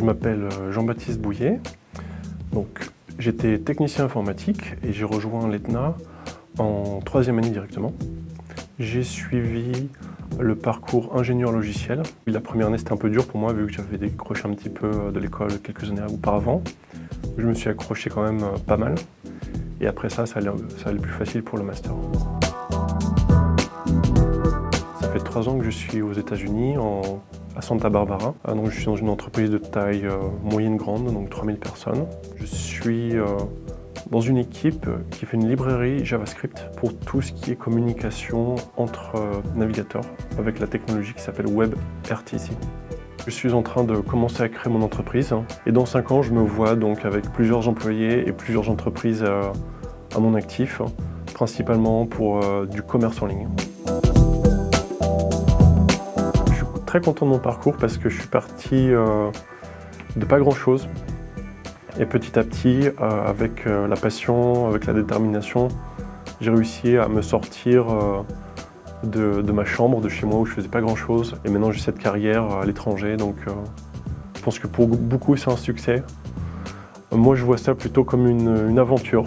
Je m'appelle Jean-Baptiste Bouillet. J'étais technicien informatique et j'ai rejoint l'ETNA en 3e année directement. J'ai suivi le parcours ingénieur logiciel. La première année, c'était un peu dur pour moi vu que j'avais décroché un petit peu de l'école quelques années auparavant. Je me suis accroché quand même pas mal. Et après ça allait plus facile pour le master. Ça fait 3 ans que je suis aux États-Unis, à Santa Barbara. Donc, je suis dans une entreprise de taille moyenne-grande, donc 3000 personnes. Je suis dans une équipe qui fait une librairie JavaScript pour tout ce qui est communication entre navigateurs avec la technologie qui s'appelle WebRTC. Je suis en train de commencer à créer mon entreprise et dans 5 ans, je me vois donc avec plusieurs employés et plusieurs entreprises à mon actif, principalement pour du commerce en ligne. Je suis très content de mon parcours parce que je suis parti de pas grand-chose. Et petit à petit, avec la passion, avec la détermination, j'ai réussi à me sortir de ma chambre, de chez moi où je faisais pas grand-chose. Et maintenant j'ai cette carrière à l'étranger, donc je pense que pour beaucoup c'est un succès. Moi je vois ça plutôt comme une aventure.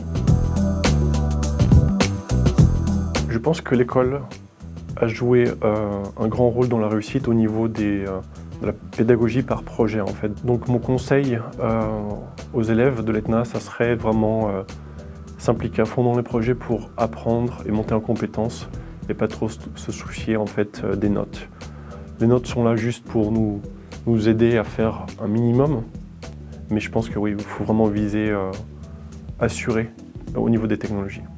Je pense que l'école a joué un grand rôle dans la réussite au niveau de la pédagogie par projet en fait. Donc mon conseil aux élèves de l'ETNA, ça serait vraiment s'impliquer à fond dans les projets pour apprendre et monter en compétences et pas trop se soucier en fait des notes. Les notes sont là juste pour nous aider à faire un minimum, mais je pense que oui, il faut vraiment viser assuré au niveau des technologies.